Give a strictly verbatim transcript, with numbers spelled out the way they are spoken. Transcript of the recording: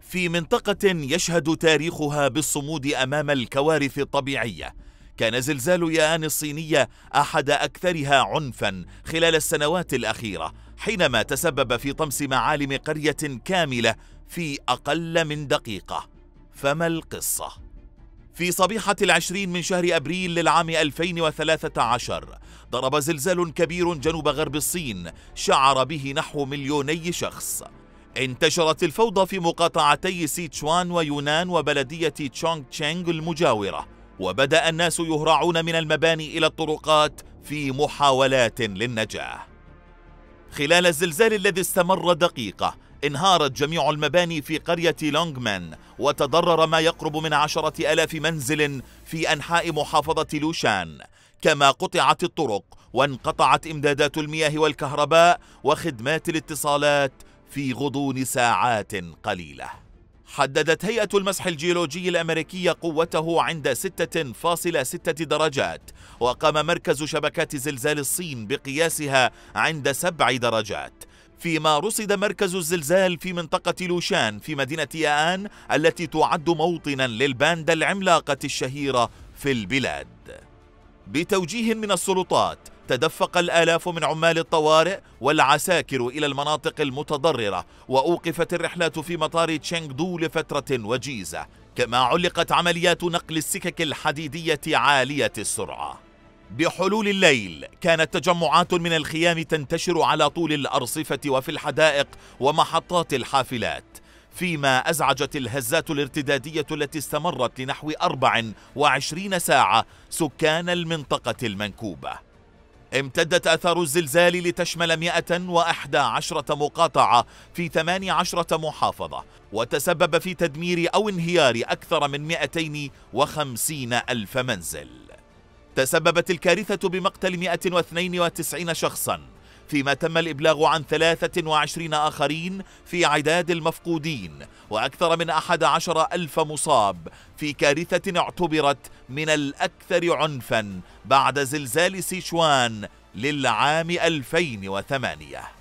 في منطقة يشهد تاريخها بالصمود أمام الكوارث الطبيعية، كان زلزال ياءان الصينية أحد أكثرها عنفا خلال السنوات الأخيرة، حينما تسبب في طمس معالم قرية كاملة في أقل من دقيقة. فما القصة؟ في صبيحة العشرين من شهر أبريل للعام ألفين وثلاثة عشر ضرب زلزال كبير جنوب غرب الصين شعر به نحو مليوني شخص. انتشرت الفوضى في مقاطعتي سيتشوان ويونان وبلدية تشونغ تشينغ المجاورة، وبدأ الناس يهرعون من المباني إلى الطرقات في محاولات للنجاة. خلال الزلزال الذي استمر دقيقة انهارت جميع المباني في قرية لونغمان، وتضرر ما يقرب من عشرة ألاف منزل في أنحاء محافظة لوشان، كما قطعت الطرق وانقطعت إمدادات المياه والكهرباء وخدمات الاتصالات في غضون ساعات قليلة. حددت هيئة المسح الجيولوجي الأمريكية قوته عند ستة فاصلة ستة درجات، وقام مركز شبكات زلزال الصين بقياسها عند سبع درجات، فيما رصد مركز الزلزال في منطقة لوشان في مدينة ياءان التي تعد موطنا للباندا العملاقة الشهيرة في البلاد. بتوجيه من السلطات تدفق الآلاف من عمال الطوارئ والعساكر إلى المناطق المتضررة، وأوقفت الرحلات في مطار تشينغدو لفترة وجيزة، كما علقت عمليات نقل السكك الحديدية عالية السرعة. بحلول الليل كانت تجمعات من الخيام تنتشر على طول الأرصفة وفي الحدائق ومحطات الحافلات، فيما أزعجت الهزات الارتدادية التي استمرت لنحو أربع وعشرين ساعة سكان المنطقة المنكوبة. امتدت آثار الزلزال لتشمل مئة وإحدى عشرة مقاطعة في ثمانية عشرة محافظة، وتسبب في تدمير أو انهيار أكثر من مئتين وخمسين ألف منزل. تسببت الكارثة بمقتل مئة واثنين وتسعين شخصا، فيما تم الإبلاغ عن ثلاثة وعشرين آخرين في عداد المفقودين، وأكثر من أحد عشر ألف مصاب في كارثة اعتبرت من الأكثر عنفا بعد زلزال سيشوان للعام ألفين وثمانية.